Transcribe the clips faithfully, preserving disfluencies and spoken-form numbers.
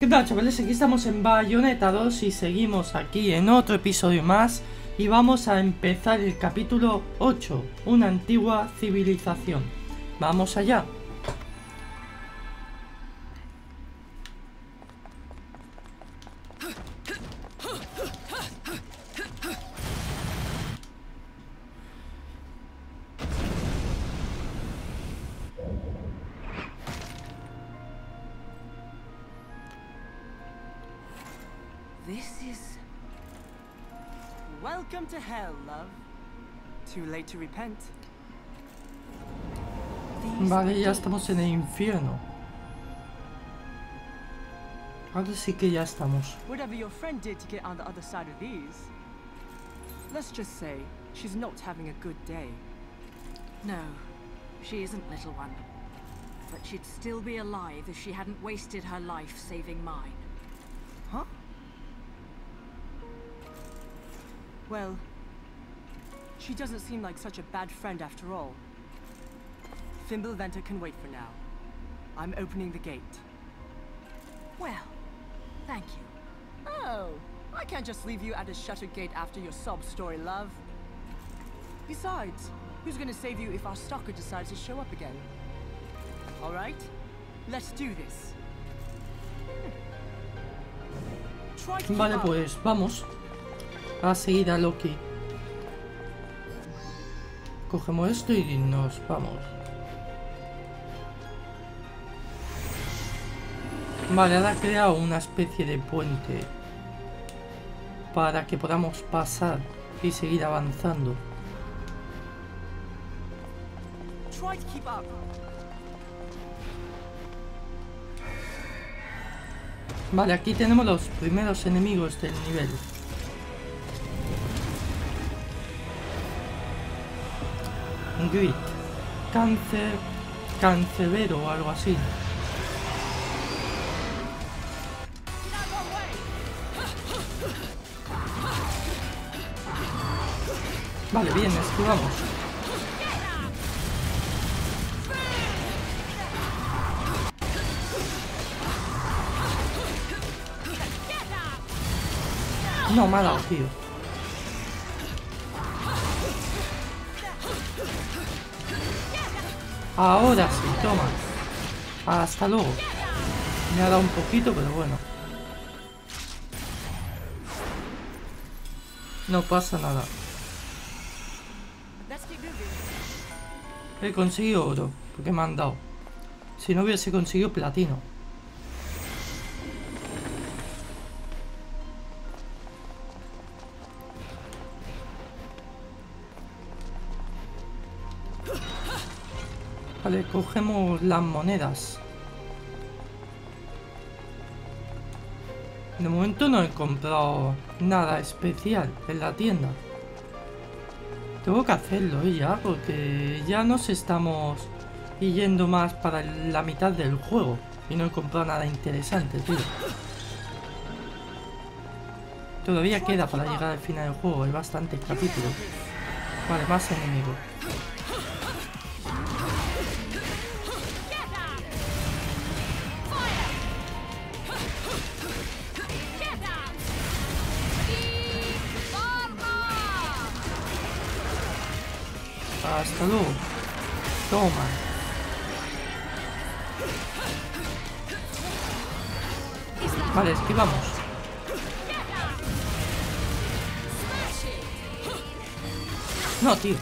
nada, chavales, aquí estamos en Bayonetta dos y seguimos aquí en otro episodio más. Y vamos a empezar el capítulo ocho, una antigua civilización. Vamos allá. This is... Welcome to hell, love. Too late to repent. Vale, ya estamos en el infierno. Ahora sí que ya estamos. Whatever your friend did to get on the other side of these, let's just say she's not having a good day. No, she isn't, little one. But she'd still be alive if she hadn't wasted her life saving mine. Huh? Well, she doesn't seem like such a bad friend after all. Fimbulventr can wait for now. I'm opening the gate. Well, thank you. Oh, I can't just leave you at a shuttered gate after your sob story, love. Besides, who's gonna save you if our stalker decides to show up again? All right, let's do this. Try to keep Vale, up. pues vamos a seguir a Loki. Cogemos esto y nos vamos. Vale, ahora ha creado una especie de puente para que podamos pasar y seguir avanzando. Try to keep up. Vale, aquí tenemos los primeros enemigos del nivel. Grit, cáncer, cancerbero o algo así. Vale, bien, esquivamos. No, me ha dado, tío. Ahora sí, toma. Hasta luego. Me ha dado un poquito, pero bueno. No pasa nada. He conseguido oro, porque me han dado. Si no hubiese conseguido platino. Vale, cogemos las monedas. De momento no he comprado nada especial en la tienda. Tengo que hacerlo ya, porque ya nos estamos yendo más para la mitad del juego. Y no he comprado nada interesante, tío. Todavía queda para llegar al final del juego, hay bastantes capítulos. Vale, más enemigos. Hasta luego. Toma. Vale, esquivamos. No, tío.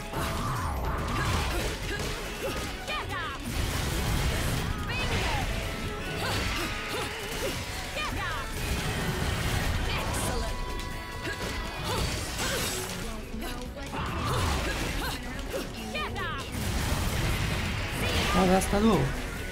Vale, hasta luego.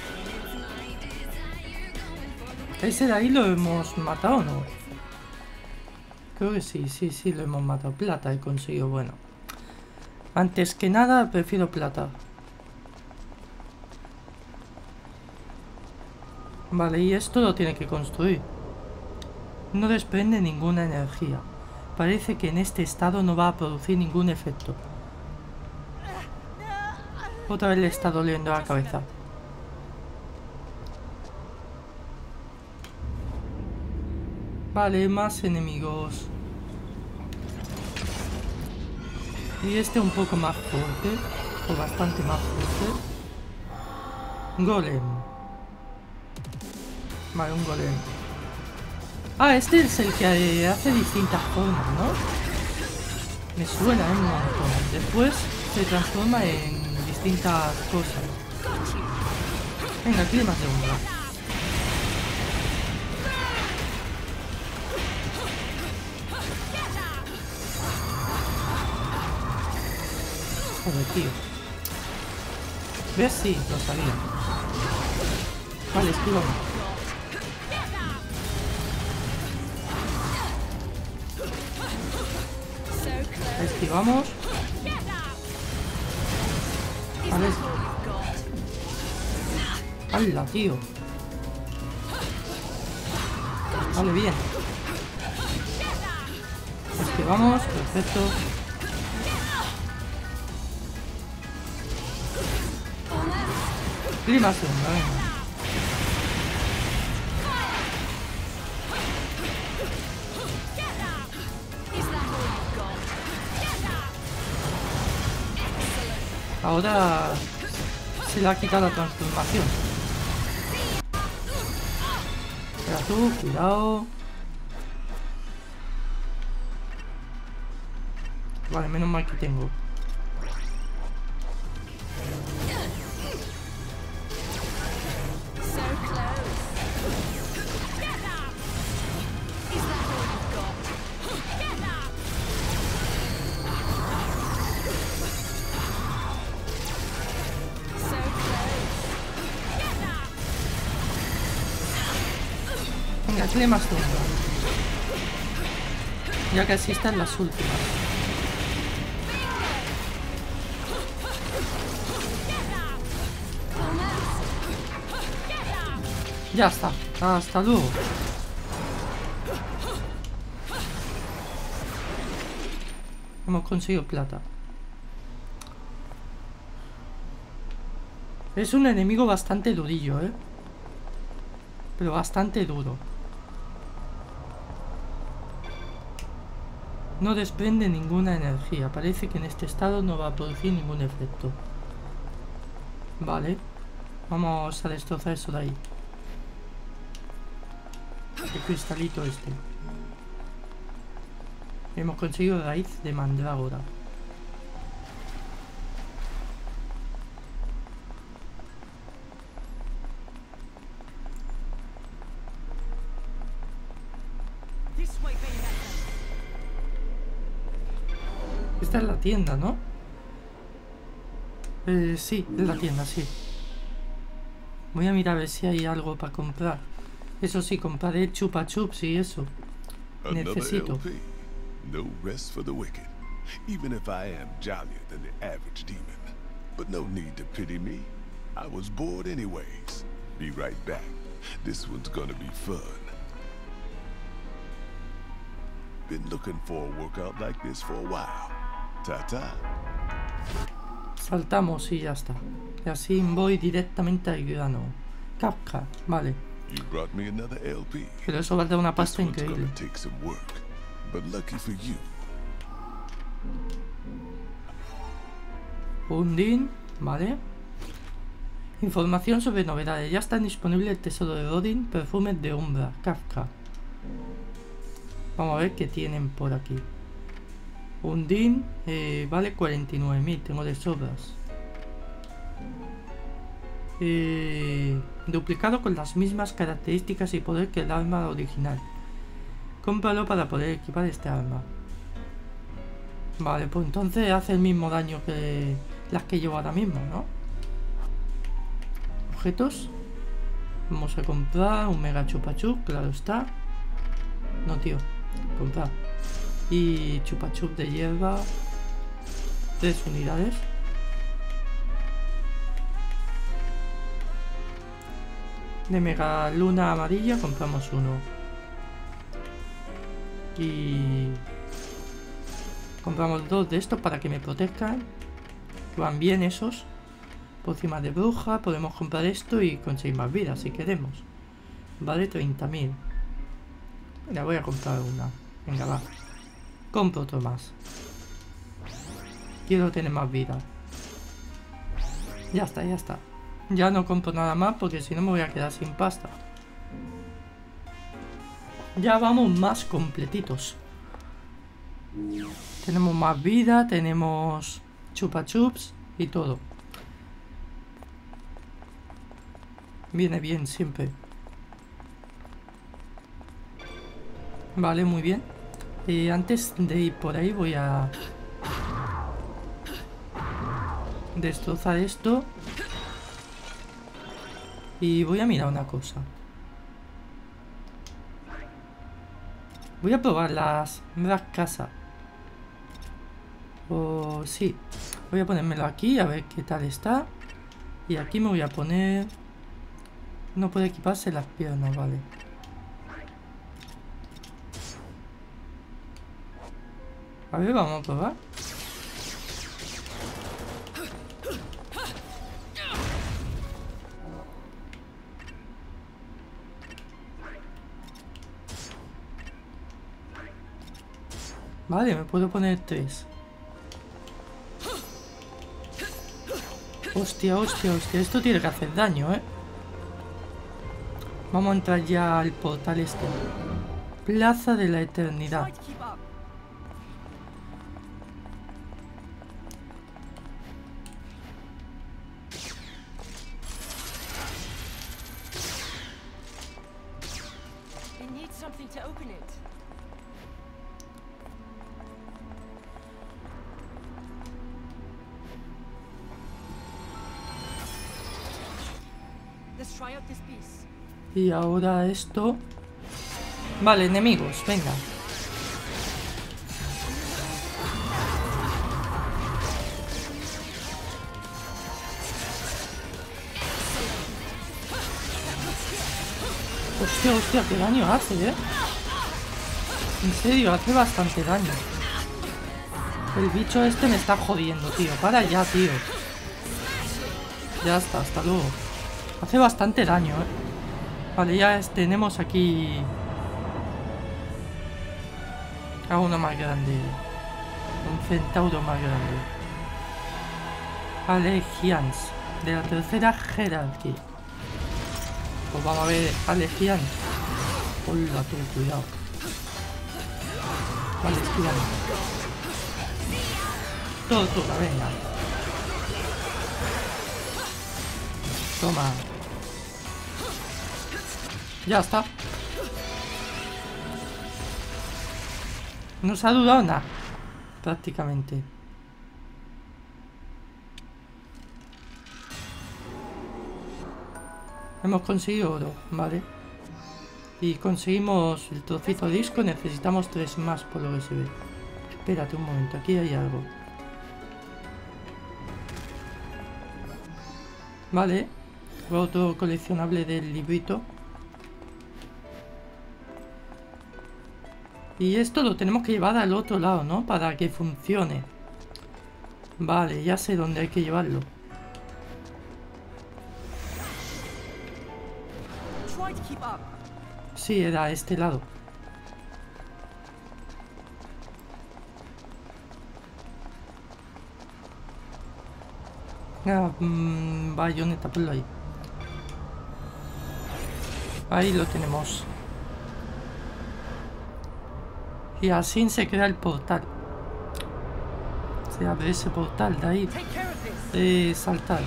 Ese de ahí lo hemos matado, ¿no? Creo que sí, sí, sí, lo hemos matado. Plata he conseguido, bueno. Antes que nada, prefiero plata. Vale, y esto lo tiene que construir. No desprende ninguna energía. Parece que en este estado no va a producir ningún efecto. Otra vez le está doliendo la cabeza. Vale, más enemigos. Y este un poco más fuerte. O bastante más fuerte. Golem. Vale, un golem. Ah, este es el que hace distintas formas, ¿no? Me suena un montón. Después se transforma en distintas cosas. Venga, aquí hay más de umbra. Joder, tío. ¿Ves? Sí, lo sabía. Vale, esquivamos. Esquivamos. Vale. ¡Hala, tío! Vale, bien. Esquivamos, perfecto. Clima segunda, venga. Ahora se le ha quitado la transformación. Espera tú, cuidado. Vale, menos mal que tengo. Venga, tiene más tumba. Ya que así están las últimas. Ya está. Hasta luego. Hemos conseguido plata. Es un enemigo bastante durillo, ¿eh? Pero bastante duro. No desprende ninguna energía. Parece que en este estado no va a producir ningún efecto. Vale. Vamos a destrozar eso de ahí. El cristalito este. Hemos conseguido raíz de mandrágora. Esta es la tienda, ¿no? Eh, sí, es la tienda, sí. Voy a mirar a ver si hay algo para comprar. Eso sí, compraré chupa chups y eso. Necesito. No rest for the wicked, even if I am jollier than the average demon. But no need to pity me. I was bored anyways. Be right back. This one's gonna be fun. Been looking for a workout like this for a while. Ta-ta. Saltamos y ya está. Y así voy directamente al grano. Kafka, vale. You brought me another L P. Pero eso va a dar una pasta increíble. Take some work, but lucky for you. Undin, vale. Información sobre novedades. Ya está disponible el tesoro de Odin, perfumes de Umbra, Kafka. Vamos a ver qué tienen por aquí. Undin, eh, vale cuarenta y nueve mil, tengo de sobras. Eh, duplicado con las mismas características y poder que el arma original. Cómpralo para poder equipar este arma. Vale, pues entonces hace el mismo daño que las que llevo ahora mismo, ¿no? Objetos. Vamos a comprar un mega chupachup, claro está. No, tío, comprar. Y chupachup de hierba. Tres unidades. De mega luna amarilla compramos uno. Y compramos dos de estos para que me protejan. Que van bien esos. Pócima de bruja. Podemos comprar esto y conseguir más vida si queremos. Vale, treinta mil. Mira, voy a comprar una. Venga, va. Compro otro más. Quiero tener más vida. Ya está, ya está. Ya no compro nada más porque si no me voy a quedar sin pasta. Ya vamos más completitos. Tenemos más vida, tenemos chupa chups y todo. Viene bien siempre. Vale, muy bien. Eh, antes de ir por ahí voy a destrozar esto. Y voy a mirar una cosa. Voy a probar las Black Casa. O sí. Voy a ponérmelo aquí a ver qué tal está. Y aquí me voy a poner... No puede equiparse las piernas, vale. A ver, vamos a probar. Vale, me puedo poner tres. Hostia, hostia, hostia. Esto tiene que hacer daño, ¿eh? Vamos a entrar ya al portal este. Plaza de la Eternidad. Y ahora esto... Vale, enemigos, venga. Hostia, hostia, qué daño hace, ¿eh? En serio, hace bastante daño. El bicho este me está jodiendo, tío. Para ya, tío. Ya está, hasta luego. Hace bastante daño, ¿eh? Vale, ya tenemos aquí a uno más grande. Un centauro más grande. Alegians, de la tercera jerarquía. Pues vamos a ver, Alegian. Hola, tú, cuidado. Vale, esquivando. Todo, todo, venga. Toma. Ya está. No se ha dudado nada. Prácticamente. Hemos conseguido oro, vale. Y conseguimos el trocito de disco. Necesitamos tres más por lo que se ve. Espérate un momento, aquí hay algo. Vale. Otro coleccionable del librito. Y esto lo tenemos que llevar al otro lado, ¿no? Para que funcione. Vale, ya sé dónde hay que llevarlo. Sí, era a este lado. Ah, mmm, bayoneta, ponlo ahí. Ahí lo tenemos. Y así se crea el portal. Se abre ese portal de ahí. De saltar.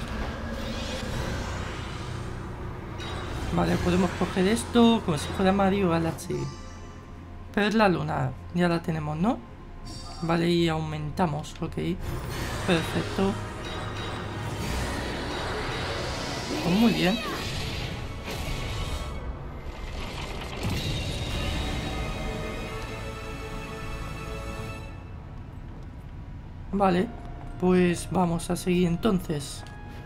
Vale, podemos coger esto como si fuera Mario Galaxy. Perla lunar. Ya la tenemos, ¿no? Vale, y aumentamos. Ok. Perfecto. Pues muy bien. Vale, pues vamos a seguir entonces.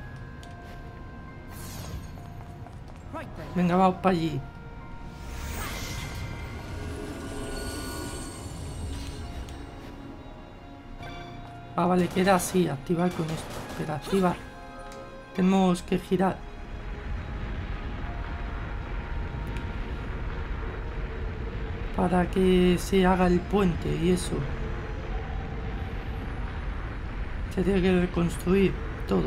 Venga, vamos para allí. Ah, vale, queda así, activar con esto. Espera, activar. Tenemos que girar. para que se haga el puente y eso. Se tiene que reconstruir todo.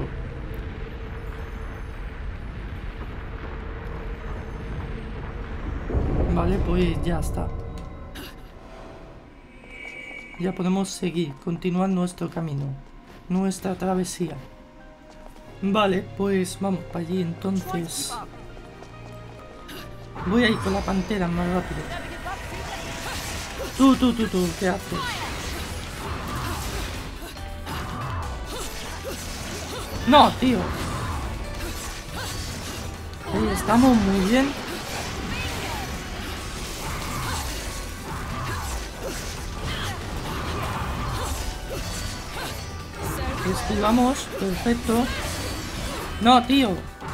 Vale, pues ya está. Ya podemos seguir, continuar nuestro camino, nuestra travesía. Vale, pues vamos para allí entonces. Voy a ir con la pantera más rápido. Tú, tú, tú, tú, ¿qué haces? No, tío. Ahí estamos, muy bien. Esquivamos, perfecto. No, tío.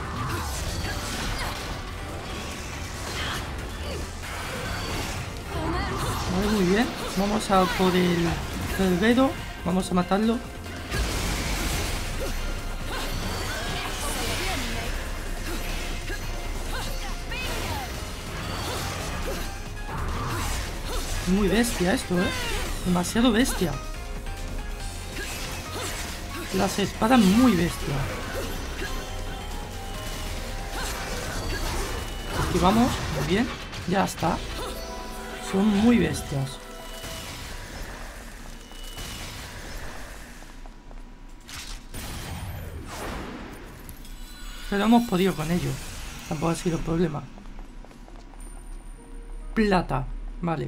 Vale, muy bien. Vamos a por el cerbero. Vamos a matarlo. Muy bestia esto, ¿eh? Demasiado bestia. Las espadas muy bestia. Esquivamos, muy bien. Ya está. Son muy bestias. Pero hemos podido con ello. Tampoco ha sido problema. Plata. Vale.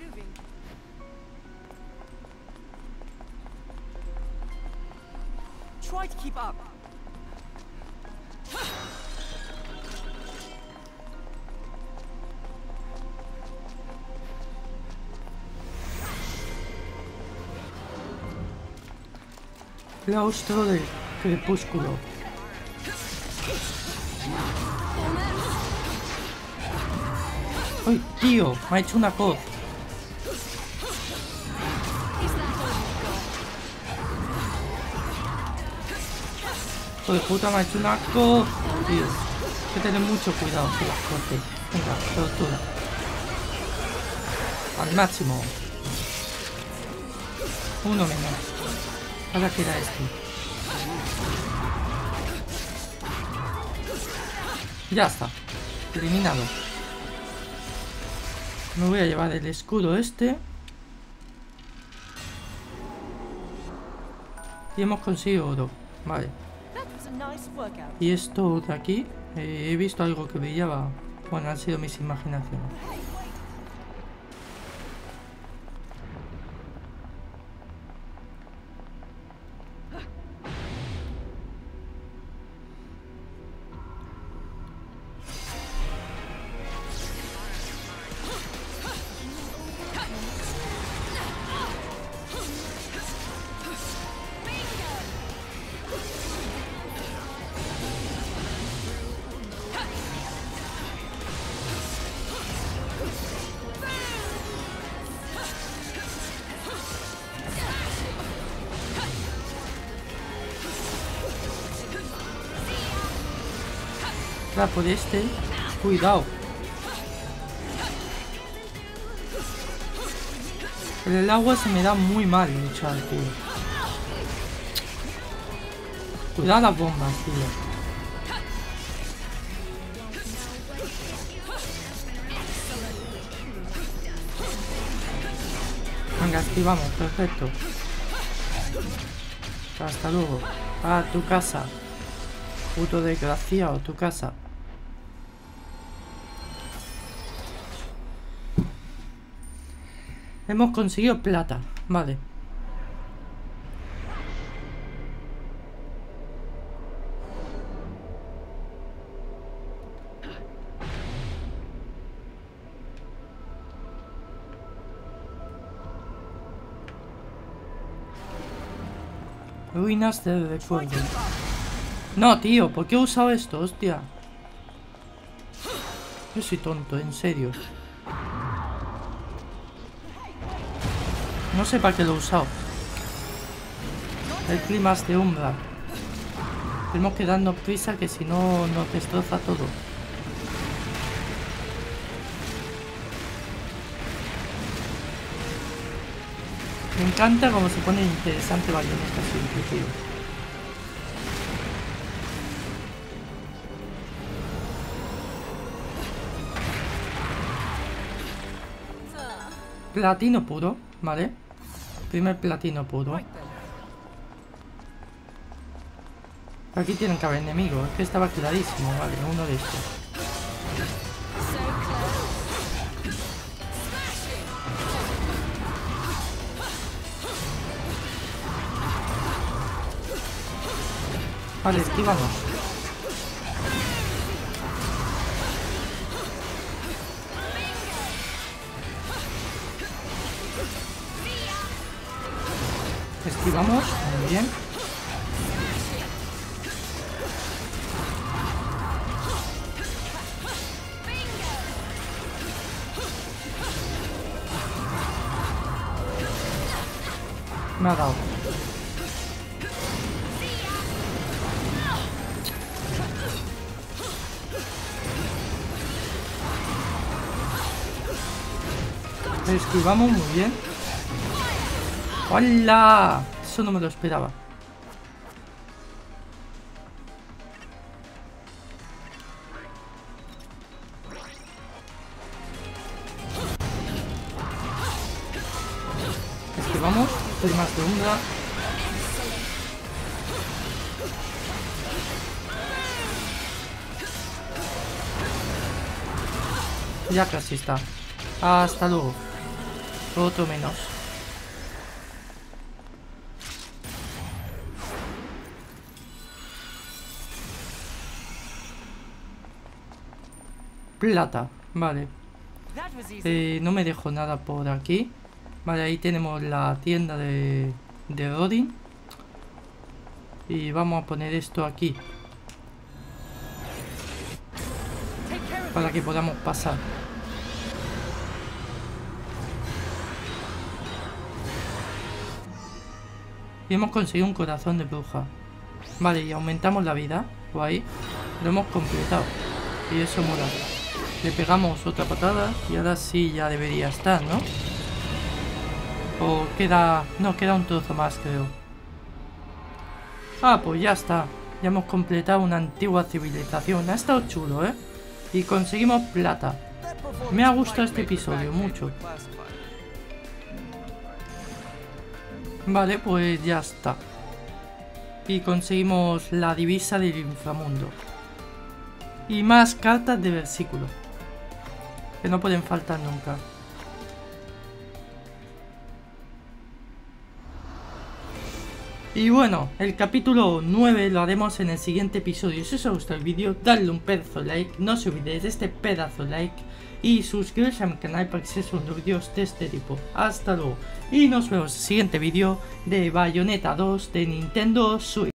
Try to keep up. Claustro del crepúsculo. ¡Ay, tío! Me ha hecho una coz. Hijo de puta, me ha hecho una coz. Tío, hay que tener mucho cuidado con las cortes. Venga, tortura. Al máximo. Uno menos. Ahora queda este. Ya está. Eliminado. Me voy a llevar el escudo este. Y hemos conseguido oro. Vale. Y esto de aquí. Eh, he visto algo que brillaba. Bueno, han sido mis imaginaciones. Por este, cuidado. Pero el agua se me da muy mal luchar, tío. Cuidado las bombas, tío. Venga, esquivamos, perfecto. Hasta luego. A tu casa. Puto desgraciado, tu casa. Hemos conseguido plata, vale. Ruinas del recuerdo. No, tío, ¿por qué he usado esto? Hostia. Yo soy tonto, en serio. No sé para qué lo he usado. Hay climas de umbra. Tenemos que darnos prisa, que si no nos destroza todo. Me encanta cómo se pone interesante Bayonetta siempre, tío. Platino puro, ¿vale? Primer platino puro. Aquí tienen que haber enemigos, es que estaba clarísimo, vale, uno de estos. Vale, esquivamos. Esquivamos, muy bien. Me ha dado. Esquivamos muy bien. ¡Hola! Eso no me lo esperaba. Esquivamos. Prima segunda. Ya casi está. Hasta luego. Otro menos. Plata, vale. Eh, no me dejo nada por aquí. Vale, ahí tenemos la tienda de, de Rodin. Y vamos a poner esto aquí. Para que podamos pasar. Y hemos conseguido un corazón de bruja. Vale, y aumentamos la vida. Guay. Lo hemos completado. Y eso mola. Le pegamos otra patada. Y ahora sí ya debería estar, ¿no? O queda... No, queda un trozo más, creo. Ah, pues ya está. Ya hemos completado una antigua civilización. Ha estado chulo, ¿eh? Y conseguimos plata. Me ha gustado este episodio mucho. Vale, pues ya está. Y conseguimos la divisa del inframundo. Y más cartas de versículo. Que no pueden faltar nunca. Y bueno, el capítulo nueve lo haremos en el siguiente episodio. Si os ha gustado el vídeo, dadle un pedazo de like. No os olvidéis de este pedazo de like. Y suscribiros a mi canal para que se suban vídeos de este tipo. Hasta luego. Y nos vemos en el siguiente vídeo de Bayonetta dos de Nintendo Switch.